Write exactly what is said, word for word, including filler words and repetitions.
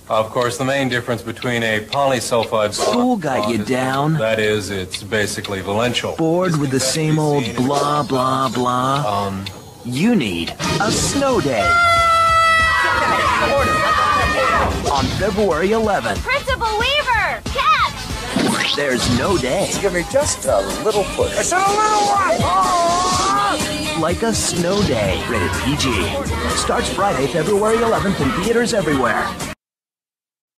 Of course, the main difference between a polysulfide School got you down. That is, it's basically valential. Bored with the same old blah, blah, blah? Um, You need a snow day. On February eleventh. Principal Weaver! Catch! There's no day. Give me just a little push. It's a little one! Oh! Like a snow day. Rated P G. Starts Friday, February eleventh in theaters everywhere.